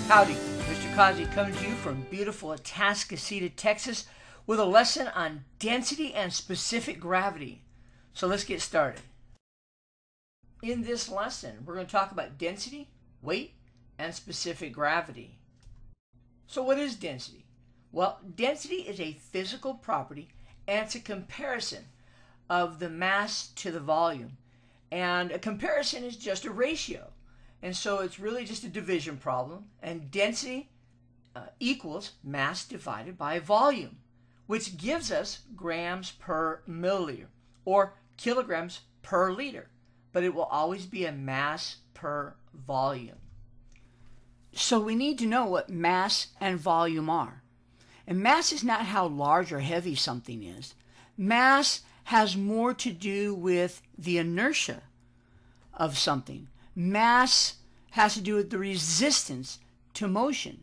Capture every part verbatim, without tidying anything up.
Howdy, Mister Kazi coming to you from beautiful Atascocita, Texas with a lesson on density and specific gravity. So let's get started. In this lesson, we're going to talk about density, weight, and specific gravity. So what is density? Well, density is a physical property and it's a comparison of the mass to the volume. And a comparison is just a ratio. And so it's really just a division problem, and density uh, equals mass divided by volume, which gives us grams per milliliter or kilograms per liter, but it will always be a mass per volume. So we need to know what mass and volume are. And mass is not how large or heavy something is. Mass has more to do with the inertia of something. Mass has to do with the resistance to motion.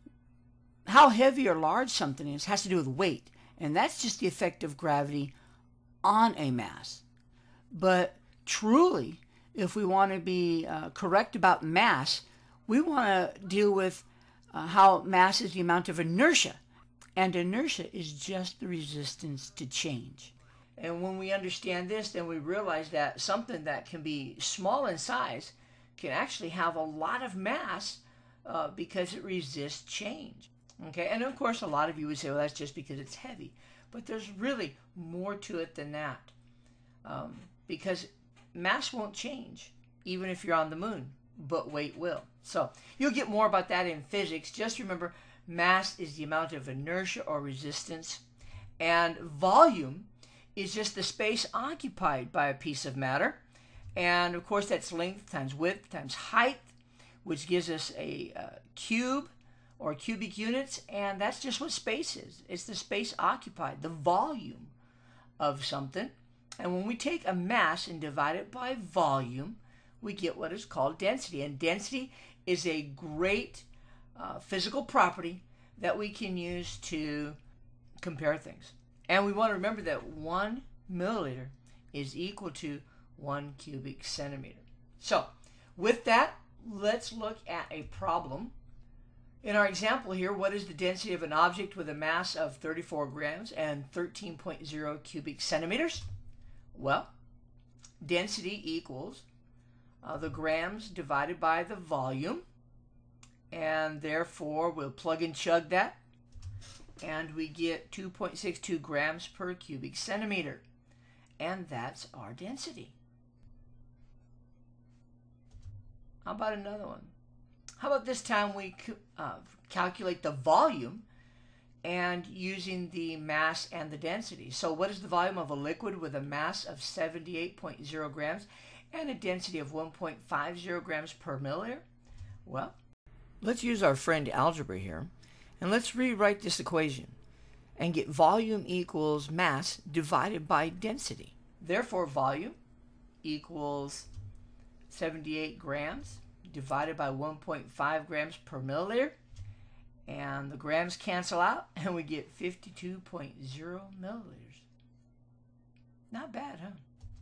How heavy or large something is has to do with weight, and that's just the effect of gravity on a mass. But truly, if we want to be uh, correct about mass, we want to deal with uh, how mass is the amount of inertia, and inertia is just the resistance to change. And when we understand this, then we realize that something that can be small in size can actually have a lot of mass uh, because it resists change. Okay, and of course a lot of you would say, well, that's just because it's heavy. But there's really more to it than that. Um, because mass won't change, even if you're on the moon, but weight will. So you'll get more about that in physics. Just remember, mass is the amount of inertia or resistance, and volume is just the space occupied by a piece of matter. And of course that's length times width times height, which gives us a uh, cube or cubic units, and that's just what space is. It's the space occupied, the volume of something. And when we take a mass and divide it by volume, we get what is called density. And density is a great uh, physical property that we can use to compare things. And we want to remember that one milliliter is equal to one cubic centimeter. So with that, let's look at a problem. In our example here, what is the density of an object with a mass of thirty-four grams and thirteen point zero cubic centimeters? Well, density equals uh, the grams divided by the volume, and therefore we'll plug and chug that, and we get two point six two grams per cubic centimeter, and that's our density. How about another one? How about this time we uh, calculate the volume and using the mass and the density. So what is the volume of a liquid with a mass of seventy-eight point zero grams and a density of one point five zero grams per milliliter? Well, let's use our friend algebra here, and let's rewrite this equation and get volume equals mass divided by density. Therefore, volume equals seventy-eight grams divided by one point five grams per milliliter, and the grams cancel out and we get fifty-two point zero milliliters. Not bad, huh?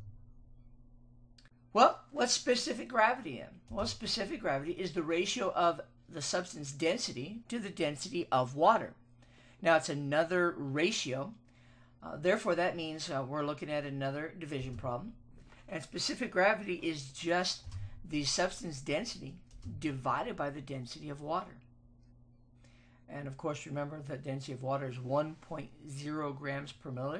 Well, what's specific gravity in? Well, specific gravity is the ratio of the substance density to the density of water. Now it's another ratio, uh, therefore that means uh, we're looking at another division problem. And specific gravity is just the substance density divided by the density of water. And of course, remember that density of water is one point zero grams per milliliter.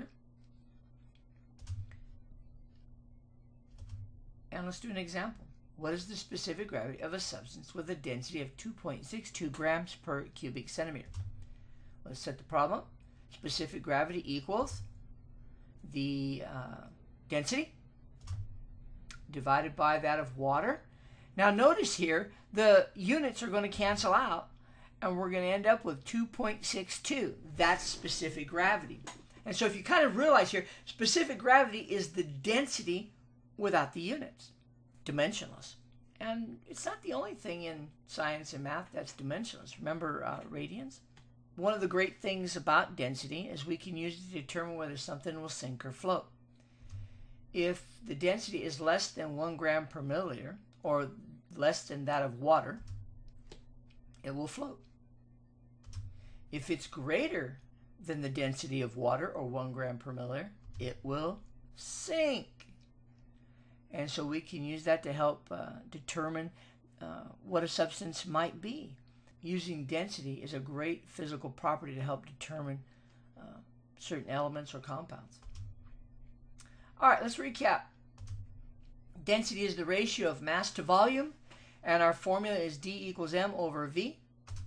And let's do an example. What is the specific gravity of a substance with a density of two point six two grams per cubic centimeter? Let's set the problem. Specific gravity equals the uh, density divided by that of water. Now notice here, the units are going to cancel out, and we're going to end up with two point six two. That's specific gravity. And so if you kind of realize here, specific gravity is the density without the units, dimensionless. And it's not the only thing in science and math that's dimensionless. Remember uh, radians? One of the great things about density is we can use it to determine whether something will sink or float. If the density is less than one gram per milliliter, or less than that of water, it will float. If it's greater than the density of water, or one gram per milliliter, it will sink. And so we can use that to help uh, determine uh, what a substance might be. Using density is a great physical property to help determine uh, certain elements or compounds. All right, let's recap. Density is the ratio of mass to volume, and our formula is D equals M over V.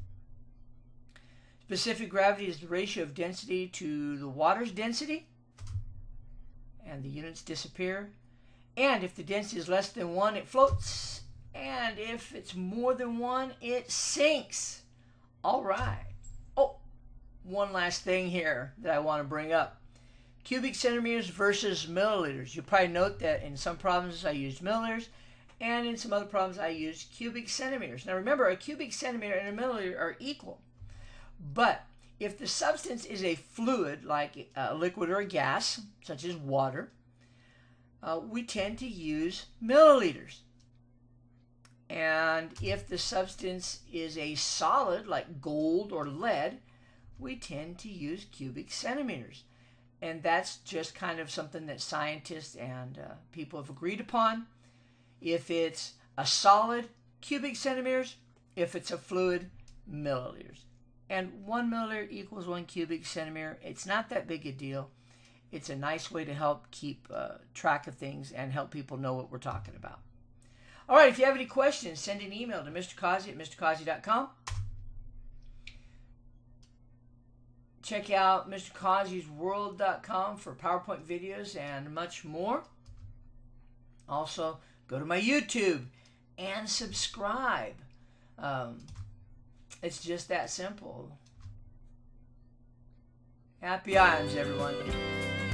Specific gravity is the ratio of density to the water's density, and the units disappear. And if the density is less than one, it floats. And if it's more than one, it sinks. All right. Oh, one last thing here that I want to bring up. Cubic centimeters versus milliliters. You'll probably note that in some problems I used milliliters, and in some other problems I used cubic centimeters. Now remember, a cubic centimeter and a milliliter are equal. But if the substance is a fluid, like a liquid or a gas, such as water, uh, we tend to use milliliters. And if the substance is a solid, like gold or lead, we tend to use cubic centimeters. And that's just kind of something that scientists and uh, people have agreed upon. If it's a solid, cubic centimeters. If it's a fluid, milliliters. And one milliliter equals one cubic centimeter. It's not that big a deal. It's a nice way to help keep uh, track of things and help people know what we're talking about. All right, if you have any questions, send an email to Mister Causey at Mister Causey dot com. Check out Mister Causeys World dot com for PowerPoint videos and much more. Also, go to my YouTube and subscribe. Um, it's just that simple. Happy ions, everyone.